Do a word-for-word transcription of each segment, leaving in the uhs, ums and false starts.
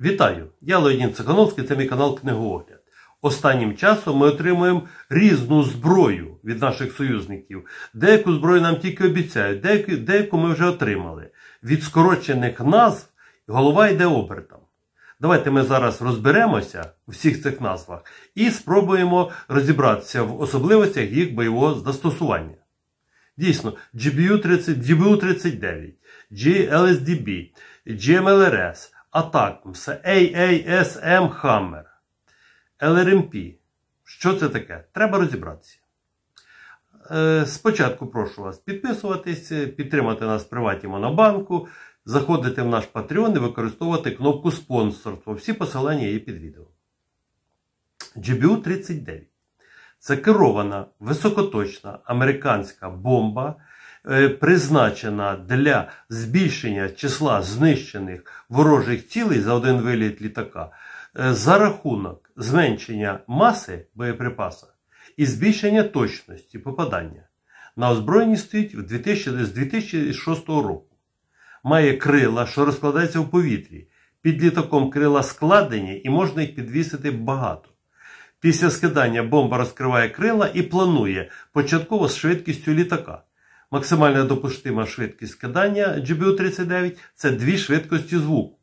Вітаю! Я Леонід Цехановський, це мій канал Книгоогляд. Останнім часом ми отримуємо різну зброю від наших союзників. Деяку зброю нам тільки обіцяють, деяку, деяку ми вже отримали. Від скорочених назв голова йде обертом. Давайте ми зараз розберемося у всіх цих назвах і спробуємо розібратися в особливостях їх бойового застосування. Дійсно, джі бі ю тридцять дев'ять, джі ел ес ді бі, джі ем ел ар ес, атакмс, ей ей ес ем Hammer, ел ар ем пі. Що це таке? Треба розібратися. Е, спочатку прошу вас підписуватись, підтримати нас в Приваті Монобанку, заходити в наш Patreon і використовувати кнопку спонсорства. Всі посилання є під відео. джі бі ю тридцять дев'ять. Це керована, високоточна американська бомба, е, призначена для збільшення числа знищених ворожих цілей за один виліт літака е, за рахунок зменшення маси боєприпаса і збільшення точності попадання. На озброєнні стоїть з дві тисячі шостого року. Має крила, що розкладаються в повітрі. Під літаком крила складені і можна їх підвісити багато. Після скидання бомба розкриває крила і планує початково з швидкістю літака. Максимальна допустима швидкість скидання джі бі ю тридцять дев'ять – це дві швидкості звуку.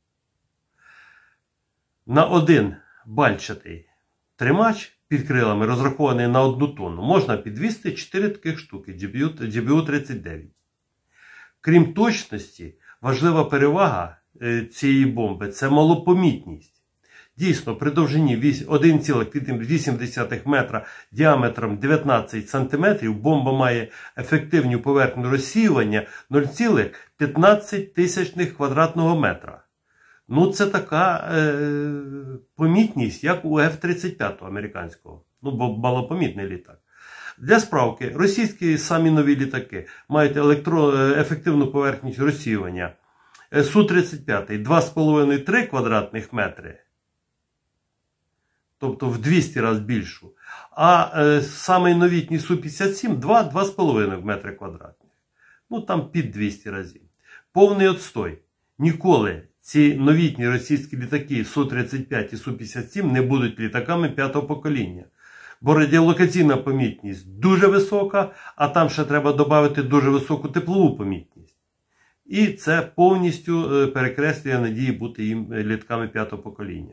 На один бальчатий тримач під крилами, розрахований на одну тонну, можна підвісити чотири таких штуки джі бі ю тридцять дев'ять. Крім точності, важлива перевага цієї бомби – це малопомітність. Дійсно, при довжині один цілих вісім десятих метра діаметром дев'ятнадцять сантиметрів бомба має ефективну поверхню розсіювання нуль цілих п'ятнадцять тисячних квадратного метра. Ну, це така е, помітність, як у еф тридцять п'ять американського. Ну, бо малопомітний літак. Для справки, російські самі нові літаки мають електро, ефективну поверхність розсіювання су тридцять п'ять два з половиною - три квадратних метри. Тобто в двісті разів більшу. А е, самий новітній су п'ятдесят сім два - два з половиною метри квадратних. Ну там під двісті разів. Повний отстой. Ніколи ці новітні російські літаки су тридцять п'ять і су п'ятдесят сім не будуть літаками п'ятого покоління. Бо радіолокаційна помітність дуже висока, а там ще треба додати дуже високу теплову помітність. І це повністю перекреслює надії бути їм літаками п'ятого покоління.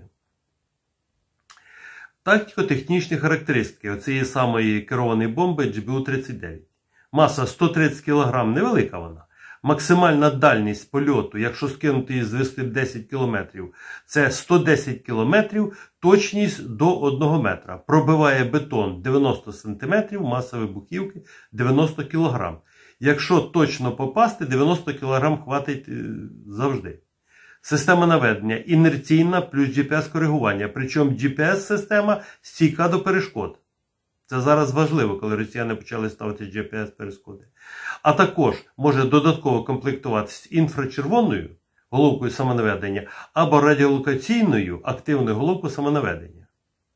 Тактико-технічні характеристики оцієї самої керованої бомби джі бі ю тридцять дев'ять. Маса сто тридцять кілограмів, невелика вона. Максимальна дальність польоту, якщо скинути її з висоти десять кілометрів, це сто десять кілометрів, точність до одного метра. Пробиває бетон дев'яносто сантиметрів, маса вибухівки дев'яносто кілограмів. Якщо точно попасти, дев'яносто кілограмів хватить завжди. Система наведення інерційна плюс джі пі ес-коригування. Причому джі пі ес-система стійка до перешкод. Це зараз важливо, коли росіяни почали ставити джі пі ес-перешкоди. А також може додатково комплектуватися інфрачервоною головкою самонаведення або радіолокаційною активною головкою самонаведення.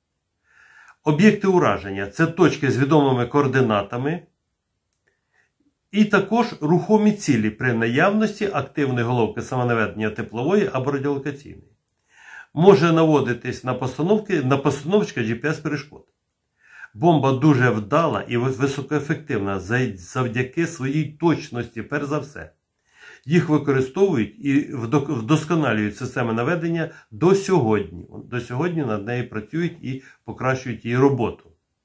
Об'єкти ураження – це точки з відомими координатами. І також рухомі цілі при наявності активної головки самонаведення теплової або радіолокаційної. Може наводитись на постановки, на постановочка джі пі ес-перешкод. Бомба дуже вдала і високоефективна завдяки своїй точності, перш за все. Їх використовують і вдосконалюють системи наведення до сьогодні. До сьогодні над нею працюють і покращують її роботу.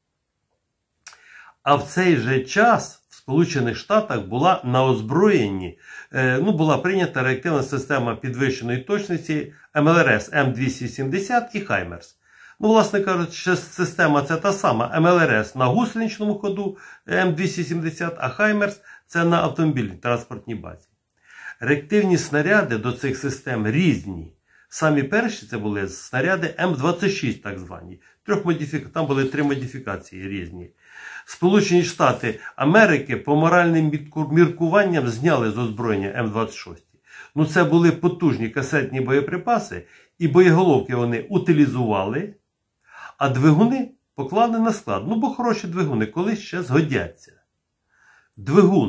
А в цей же час в Сполучених Штатах була на озброєнні, ну, була прийнята реактивна система підвищеної точності ем ел ар ес ем двісті сімдесят і Хаймерс. Ну, власне кажучи, система це та сама. ем ел ар ес на гусеничному ходу ем двісті сімдесят, а Хаймерс це на автомобільній транспортній базі. Реактивні снаряди до цих систем різні. Самі перші це були снаряди ем двадцять шість, так звані. Трьох модифік... Там були три модифікації різні. Сполучені Штати Америки по моральним міркуванням зняли з озброєння ем двадцять шість. Ну, це були потужні касетні боєприпаси, і боєголовки вони утилізували, а двигуни поклали на склад. Ну, бо хороші двигуни колись ще згодяться. Двигун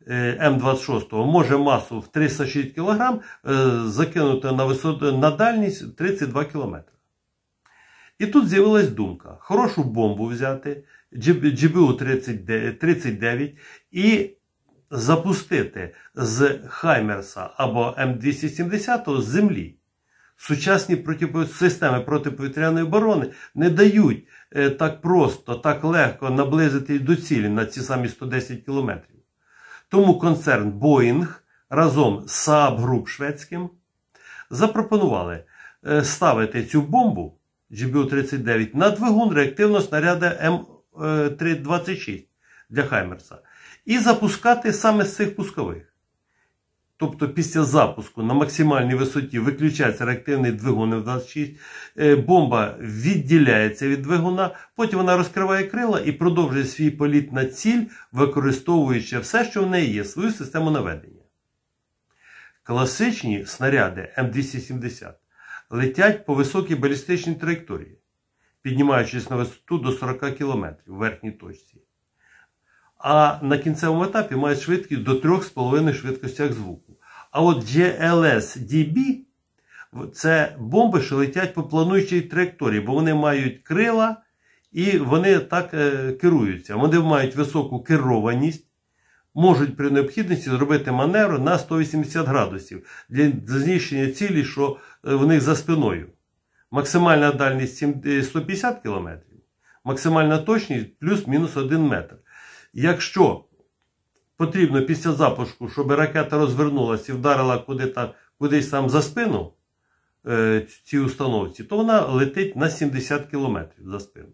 М двадцять шість може масу в триста шість кілограм закинути на висоту, на дальність тридцять два кілометри. І тут з'явилась думка: хорошу бомбу взяти, Джі Бе У тридцять дев'ять, і запустити з Хаймерса або М двісті сімдесят з землі. Сучасні проти... системи протиповітряної оборони не дають е, так просто, так легко наблизитись до цілі на ці самі сто десять кілометрів. Тому концерн Boeing разом з Saab Group шведським запропонували е, ставити цю бомбу Джі Бе У тридцять дев'ять на двигун реактивного снаряда М двадцять шість для Хаймерса і запускати саме з цих пускових. Тобто після запуску на максимальній висоті виключається реактивний двигун М двадцять шість, бомба відділяється від двигуна, потім вона розкриває крила і продовжує свій політ на ціль, використовуючи все, що в неї є, свою систему наведення. Класичні снаряди М двісті сімдесят летять по високій балістичній траєкторії, піднімаючись на висоту до сорок кілометрів в верхній точці. А на кінцевому етапі мають швидкість до три з половиною швидкостях звуку. А от Джі Ел Ес Ді Бі – це бомби, що летять по плануючій траєкторії, бо вони мають крила і вони так е, керуються. Вони мають високу керованість, можуть при необхідності зробити маневр на сто вісімдесят градусів для знищення цілі, що в них за спиною. Максимальна дальність сто п'ятдесят кілометрів, максимальна точність плюс-мінус один метр. Якщо потрібно після запуску, щоб ракета розвернулася і вдарила куди там, кудись там за спину е, цій установці, то вона летить на сімдесят кілометрів за спину.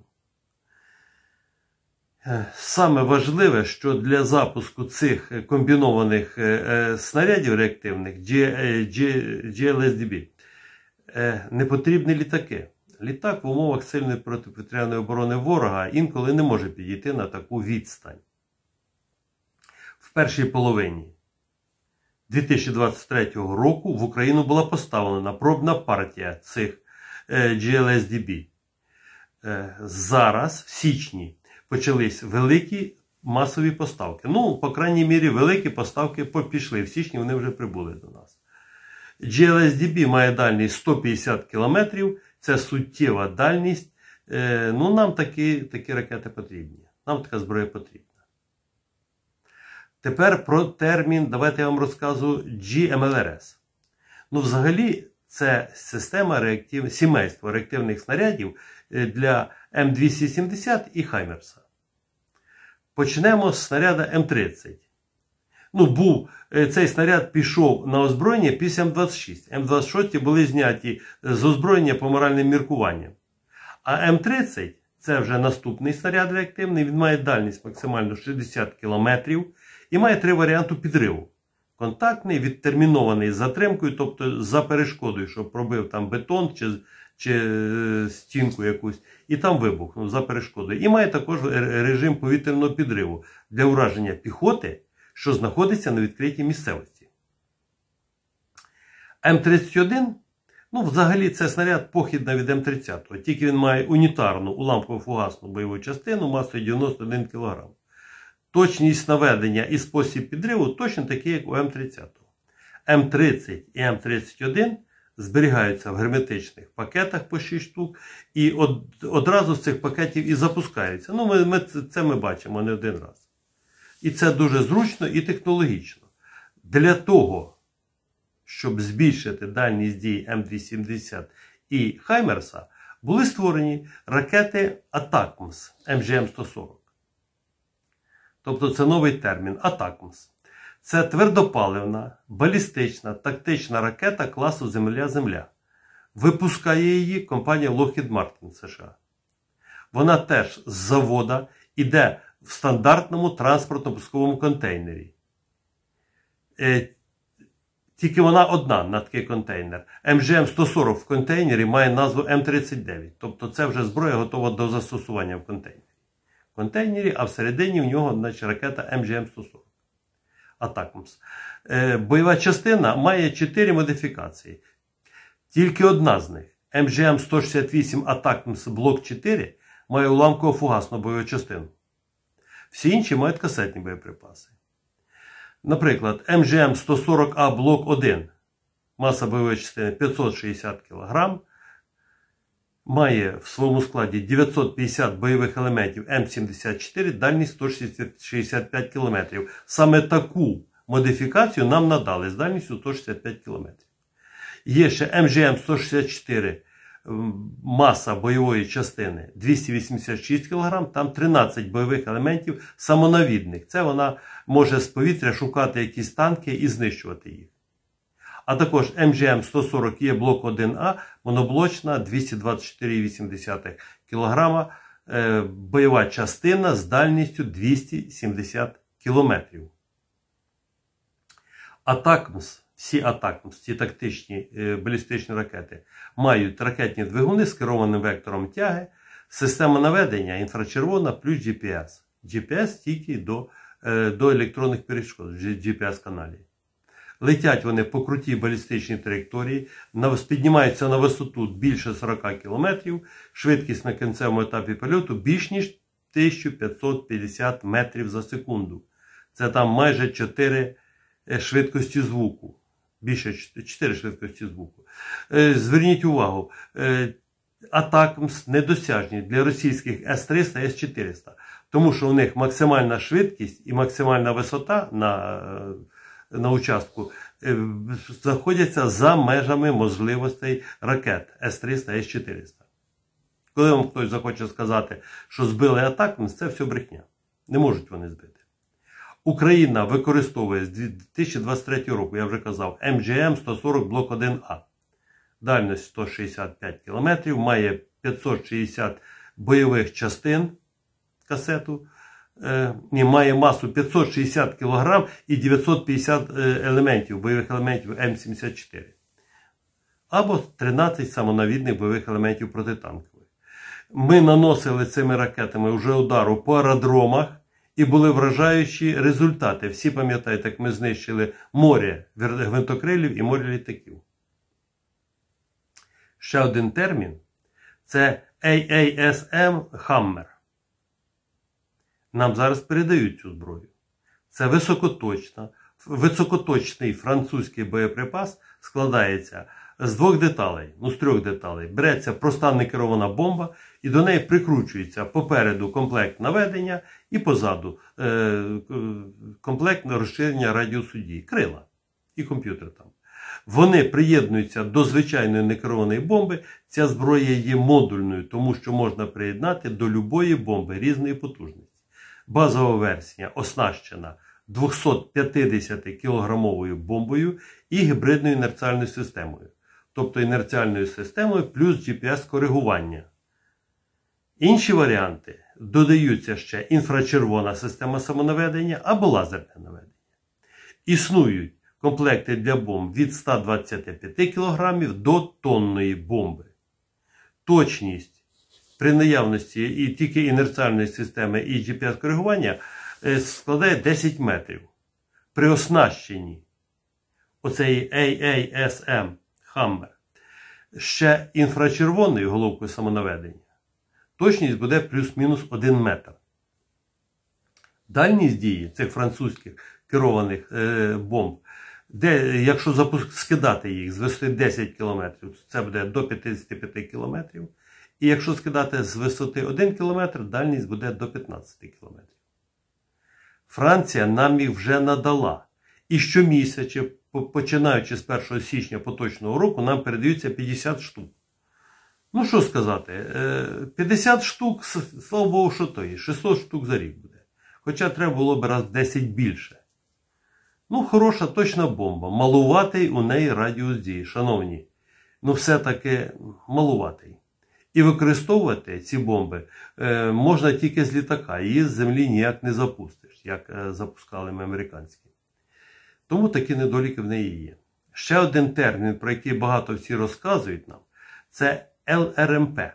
Саме важливе, що для запуску цих комбінованих е, снарядів реактивних Джі Ел Ес Ді Бі е, не потрібні літаки. Літак в умовах сильної протиповітряної оборони ворога інколи не може підійти на таку відстань. В першій половині дві тисячі двадцять третього року в Україну була поставлена пробна партія цих Джі Ел Ес Ді Бі. Зараз, в січні, почались великі масові поставки. Ну, по крайній мірі, великі поставки пішли. В січні вони вже прибули до нас. Джі Ел Ес Ді Бі має дальність сто п'ятдесят кілометрів. Це суттєва дальність. Ну, нам такі, такі ракети потрібні. Нам така зброя потрібна. Тепер про термін, давайте я вам розкажу, Джі Ем Ел Ар Ес. Ну, взагалі, це система реактив... сімейства реактивних снарядів для М двісті сімдесят і Хаймерса. Почнемо з снаряда М тридцять. Ну, був, цей снаряд пішов на озброєння після М двадцять шість. М двадцять шість були зняті з озброєння по моральним міркуванням. А М тридцять – це вже наступний снаряд реактивний, він має дальність максимально шістдесят кілометрів і має три варіанти підриву. Контактний, відтермінований з затримкою, тобто за перешкодою, що пробив там бетон чи, чи стінку якусь, і там вибухнув за перешкодою. І має також режим повітряного підриву для ураження піхоти, що знаходиться на відкритій місцевості. М тридцять один, ну взагалі це снаряд похідна від М тридцять, тільки він має унітарну уламково-фугасну бойову частину масою дев'яносто один кілограм. Точність наведення і спосіб підриву точно такий, як у М тридцять. М тридцять і М тридцять один зберігаються в герметичних пакетах по шість штук і од, одразу з цих пакетів і запускаються. Ну, ми, ми, це ми бачимо не один раз. І це дуже зручно і технологічно. Для того, щоб збільшити дальність дії М двісті сімдесят і Хаймерса, були створені ракети Атакмс Ем Же Ем сто сорок. Тобто це новий термін Атакмс. Це твердопаливна, балістична, тактична ракета класу Земля-Земля. Випускає її компанія Lockheed Martin США. Вона теж з завода йде в стандартному транспортно-пусковому контейнері. Е, тільки вона одна на такий контейнер. Ем Же Ем сто сорок в контейнері має назву М тридцять дев'ять. Тобто це вже зброя готова до застосування в контейнері. В контейнері, а всередині в нього, значить, ракета Ем Же Ем сто сорок. Атакмс. Е, бойова частина має чотири модифікації. Тільки одна з них, Ем Же Ем сто шістдесят вісім Атакмс блок чотири, має уламково-фугасну бойову частину. Всі інші мають касетні боєприпаси. Наприклад, Ем Же Ем сто сорок А блок один, маса бойової частини п'ятсот шістдесят кілограмів, має в своєму складі дев'ятсот п'ятдесят бойових елементів Ем сімдесят чотири, дальність сто шістдесят п'ять кілометрів. Саме таку модифікацію нам надали з дальністю сто шістдесят п'ять кілометрів. Є ще Ем Же Ем сто шістдесят чотири, маса бойової частини двісті вісімдесят шість кілограмів, там тринадцять бойових елементів самонавідних. Це вона може з повітря шукати якісь танки і знищувати їх. А також Ем Же Ем сто сорок Є блок один А, моноблочна, двісті двадцять чотири цілих вісім десятих кілограма, е, бойова частина з дальністю двісті сімдесят кілометрів. Атакмс, всі Атакмс, ці тактичні е, балістичні ракети, мають ракетні двигуни з керованим вектором тяги, система наведення інфрачервона плюс Джі Пі Ес. Джі Пі Ес тільки до, е, до електронних перешкод, Джі Пі Ес-каналі. Летять вони по крутій балістичній траєкторії, піднімаються на висоту більше сорок кілометрів, швидкість на кінцевому етапі польоту більш ніж тисяча п'ятсот п'ятдесят метрів за секунду. Це там майже чотири швидкості звуку. Більше чотири швидкості звуку. Зверніть увагу, Атакмс недосяжні для російських Ес триста, Ес чотириста, тому що у них максимальна швидкість і максимальна висота на на участку знаходяться за межами можливостей ракет Ес триста, Ес чотириста. Коли вам хтось захоче сказати, що збили Атакмс, це все брехня. Не можуть вони збити. Україна використовує з дві тисячі двадцять третього року, я вже казав, Ем Же Ем сто сорок блок один А. Дальність сто шістдесят п'ять кілометрів, має п'ятсот шістдесят бойових частин касету, і має масу п'ятсот шістдесят кілограм і дев'ятсот п'ятдесят елементів, бойових елементів Ем сімдесят чотири. Або тринадцять самонавідних бойових елементів протитанкових. Ми наносили цими ракетами вже удару по аеродромах і були вражаючі результати. Всі пам'ятають, як ми знищили море гвинтокрилів і море літаків. Ще один термін – це Ей Ей Ес Ем Hammer. Нам зараз передають цю зброю. Це високоточна, високоточний французький боєприпас складається з двох деталей, ну з трьох деталей. Береться проста некерована бомба і до неї прикручується попереду комплект наведення і позаду е, комплект на розширення радіусу дії, крила і комп'ютер там. Вони приєднуються до звичайної некерованої бомби. Ця зброя є модульною, тому що можна приєднати до любої бомби різної потужності. Базова версія оснащена двохсотп'ятдесятикілограмовою бомбою і гібридною інерціальною системою. Тобто інерціальною системою плюс Джі Пі Ес-коригування. Інші варіанти додаються ще інфрачервона система самонаведення або лазерне наведення. Існують комплекти для бомб від ста двадцяти п'яти кілограмів до тонної бомби. Точність при наявності і тільки інерціальної системи і Джі Пі Ес-коригування складає десять метрів. При оснащенні оцеї Ей Ей Ес Ем Hammer ще інфрачервоною головкою самонаведення, точність буде плюс-мінус один метр. Дальність дії цих французьких керованих е, бомб, де, якщо запуск, скидати їх з висоти десять кілометрів, це буде до п'ятдесят п'ять кілометрів. І якщо скидати з висоти один кілометр, дальність буде до п'ятнадцяти кілометрів. Франція нам їх вже надала. І щомісяця, починаючи з першого січня поточного року, нам передаються п'ятдесят штук. Ну що сказати, п'ятдесят штук, слава Богу, що то є, шістсот штук за рік буде. Хоча треба було б раз в десять більше. Ну, хороша точна бомба. Малуватий у неї радіус дії, шановні. Ну, все-таки малуватий. І використовувати ці бомби е, можна тільки з літака. Її з землі ніяк не запустиш, як е, запускали ми американські. Тому такі недоліки в неї є. Ще один термін, про який багато всі розказують нам, це Ел Ер Ем Пе.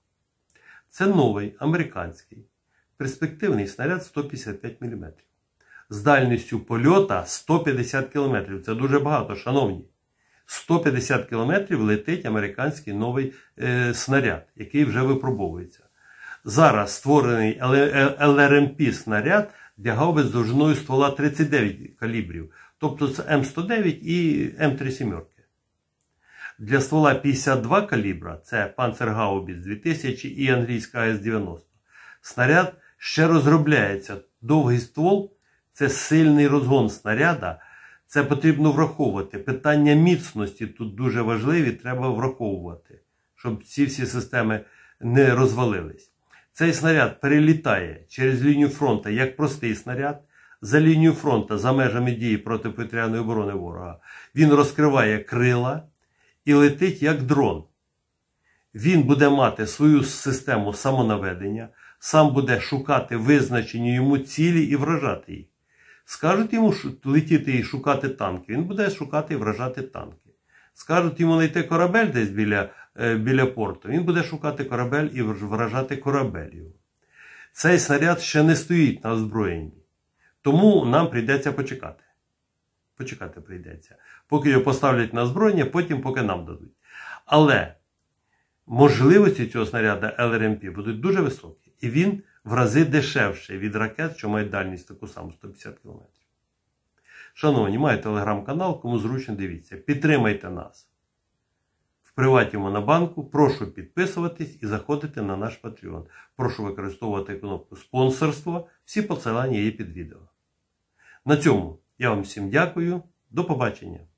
Це новий американський перспективний снаряд сто п'ятдесят п'ять міліметрів. З дальністю польота сто п'ятдесят кілометрів. Це дуже багато, шановні. сто п'ятдесят кілометрів летить американський новий е, снаряд, який вже випробовується. Зараз створений Ел Ер Ем Пі снаряд для гаубиць довжиною ствола тридцять дев'ять калібрів, тобто це М сто дев'ять і М три сімерки. Для ствола п'ятдесят два калібра, це Панцергаубіц дві тисячі і англійська А С дев'яносто, снаряд ще розробляється. Довгий ствол – це сильний розгон снаряда, це потрібно враховувати. Питання міцності тут дуже важливі, треба враховувати, щоб ці всі системи не розвалились. Цей снаряд перелітає через лінію фронту як простий снаряд, за лінію фронту, за межами дії протиповітряної оборони ворога. Він розкриває крила і летить як дрон. Він буде мати свою систему самонаведення, сам буде шукати визначені йому цілі і вражати їх. Скажуть йому летіти і шукати танки, він буде шукати і вражати танки. Скажуть йому знайти корабель десь біля, біля порту, він буде шукати корабель і вражати корабель. Цей снаряд ще не стоїть на озброєнні. Тому нам прийдеться почекати. Почекати прийдеться. Поки його поставлять на озброєння, потім поки нам дадуть. Але можливості цього снаряда Л Р М Пі будуть дуже високі. І він в рази дешевший від ракет, що мають дальність таку саму сто п'ятдесят кілометрів. Шановні, маю телеграм-канал, кому зручно дивіться. Підтримайте нас в приваті Монобанку. Прошу підписуватись і заходити на наш Patreon. Прошу використовувати кнопку спонсорство. Всі посилання є під відео. На цьому я вам всім дякую. До побачення.